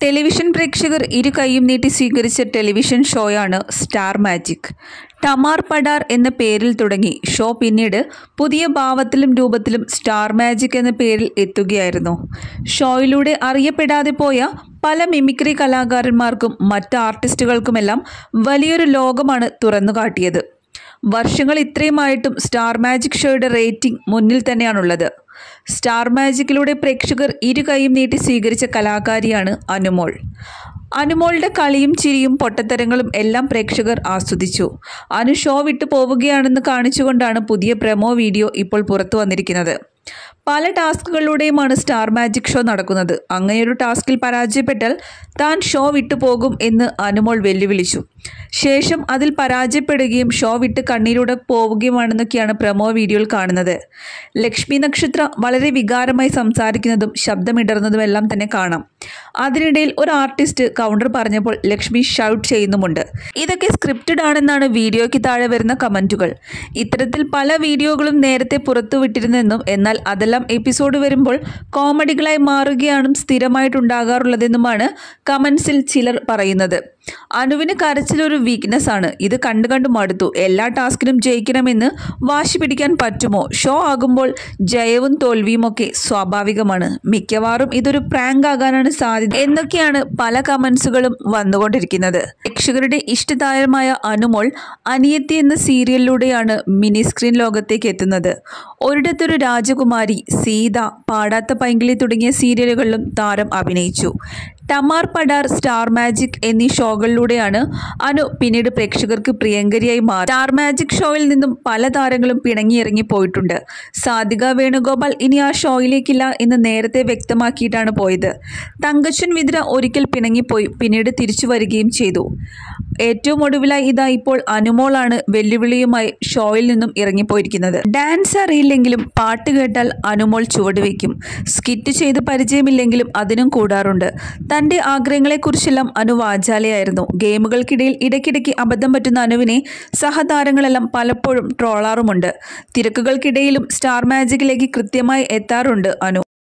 Television പ്രേക്ഷകർ ഇരു കൈയും നീട്ടി സ്വീകരിച്ച ടെലിവിഷൻ ഷോയാണ് സ്റ്റാർ മാജിക്. ടമാർ പടാർ എന്ന പേരിൽ തുടങ്ങി ഷോ പിന്നീട് പുതിയ ഭാവത്തിലും രൂപത്തിലും സ്റ്റാർ മാജിക് എന്ന പേരിൽ എത്തുകയായിരുന്നു. ഷോയിലൂടെ അറിയപ്പെടാതെ പോയ പല മിമിക്രി കലാകാരന്മാർക്കും മറ്റ് ആർട്ടിസ്റ്റുകൾക്കുമെല്ലാം വലിയൊരു ലോകമാണ് തുറന്നുകാട്ടിയത്. വർഷങ്ങൾ ഇത്രയുമായിട്ടും സ്റ്റാർ മാജിക് ഷോയുടെ റേറ്റിംഗ് മുന്നിൽ തന്നെയാണുള്ളത്. സ്റ്റാർ മാജിക്കിലൂടെ പ്രേക്ഷകർ ഇരു കൈയും നീട്ടി സ്വീകരിച്ച കലാകാരിയാണ് അനുമോൾ. അനുമോളുടെ കളിയും ചിരിയും പൊട്ടത്തരങ്ങളും എല്ലാം പ്രേക്ഷകർ ആസ്വദിച്ചു. അനു ഷോ വിട്ടു പോവുകയാണെന്ന് കാണിച്ചുകൊണ്ടാണ് പുതിയ പ്രൊമോ വീഡിയോ ഇപ്പോൾ പുറത്തു വന്നിരിക്കുന്നത്. പല ടാസ്കുകളിലൂടെയുമാണ് സ്റ്റാർ മാജിക് ഷോ നടക്കുന്നത്. അങ്ങനെയൊരു ടാസ്കിൽ പരാജയപ്പെട്ടാൽ താൻ ഷോ വിട്ടു പോകും എന്ന് അനുമോൾ വെല്ലുവിളിച്ചു. ശേഷം അതിൽ പരാജയപ്പെടുകയും ഷോ വിട്ട് കണ്ണീരോടെ പോവുകയുമാണെന്നൊക്കെയാണ് പ്രൊമോ വീഡിയോയിൽ കാണുന്നത്. ലക്ഷ്മി നക്ഷത്ര വളരെ വികാരമായി സംസാരിക്കുന്നതും ശബ്ദമിടറുന്നതുമെല്ലാം തന്നെ കാണാം. അതിനിടയിൽ ഒരു ആർട്ടിസ്റ്റ് കൗണ്ടർ പറഞ്ഞപ്പോൾ ലക്ഷ്മി ഷൗട്ട് ചെയ്യുന്നുമുണ്ട്. ഇതൊക്കെ സ്ക്രിപ്റ്റഡ് ആണെന്നാണ് വീഡിയോയ്ക്ക് താഴെ വരുന്ന കമൻറ്റുകൾ. ഇത്തരത്തിൽ പല വീഡിയോകളും നേരത്തെ പുറത്തുവിട്ടിരുന്നെന്നും എന്നാൽ അതെല്ലാം എപ്പിസോഡ് വരുമ്പോൾ കോമഡികളായി മാറുകയാണെന്നും സ്ഥിരമായിട്ടുണ്ടാകാറുള്ളതെന്നുമാണ് കമൻസിൽ ചിലർ പറയുന്നത്. അനുവിന് കരച്ചിലൊരു വീക്ക്നെസ് ആണ്. ഇത് കണ്ടു മടുത്തു. എല്ലാ ടാസ്കിനും ജയിക്കണമെന്ന് വാശി പിടിക്കാൻ പറ്റുമോ? ഷോ ആകുമ്പോൾ ജയവും തോൽവിയും ഒക്കെ സ്വാഭാവികമാണ്. മിക്കവാറും ഇതൊരു പ്രാങ്ക് ആകാനാണ് സാധ്യത എന്നൊക്കെയാണ് പല കമൻസുകളും വന്നുകൊണ്ടിരിക്കുന്നത്. പ്രേക്ഷകരുടെ ഇഷ്ടതാരമായ അനുമോൾ അനിയത്തി എന്ന സീരിയലിലൂടെയാണ് മിനി സ്ക്രീൻ ലോകത്തേക്ക് എത്തുന്നത്. ഒരിടത്തൊരു രാജകുമാരി, സീത, പാടാത്ത പൈങ്കിളി തുടങ്ങിയ സീരിയലുകളിലും താരം അഭിനയിച്ചു. ടമാർ പടാർ, സ്റ്റാർ മാജിക് എന്നീ ഷോകളിലൂടെയാണ് അനു പിന്നീട് പ്രേക്ഷകർക്ക് പ്രിയങ്കരിയായി മാറി. സ്റ്റാർ മാജിക് ഷോയിൽ നിന്നും പല താരങ്ങളും പിണങ്ങിയിറങ്ങി പോയിട്ടുണ്ട്. സാധിക വേണുഗോപാൽ ഇനി ആ ഷോയിലേക്കില്ല എന്ന് നേരത്തെ വ്യക്തമാക്കിയിട്ടാണ് പോയത്. തങ്കച്ചൻ വിദ്ര ഒരിക്കൽ പിണങ്ങിപ്പോയി, പിന്നീട് തിരിച്ചു വരികയും ചെയ്തു. ഏറ്റവും ഒടുവിലായി ഇതാ ഇപ്പോൾ അനുമോളാണ് വെല്ലുവിളിയുമായി ഷോയിൽ നിന്നും ഇറങ്ങിപ്പോയിരിക്കുന്നത്. ഡാൻസ് അറിയില്ലെങ്കിലും പാട്ട് കേട്ടാൽ അനുമോൾ ചുവടുവെക്കും. സ്കിറ്റ് ചെയ്ത് പരിചയമില്ലെങ്കിലും അതിനും കൂടാറുണ്ട്. തൻ്റെ ആഗ്രഹങ്ങളെക്കുറിച്ചെല്ലാം അനു വാചാലയായിരുന്നു. ഗെയിമുകൾക്കിടയിൽ ഇടയ്ക്കിടയ്ക്ക് അബദ്ധം പറ്റുന്ന അനുവിനെ സഹതാരങ്ങളെല്ലാം പലപ്പോഴും ട്രോളാറുമുണ്ട്. തിരക്കുകൾക്കിടയിലും സ്റ്റാർ മാജിക്കിലേക്ക് കൃത്യമായി എത്താറുണ്ട് അനു.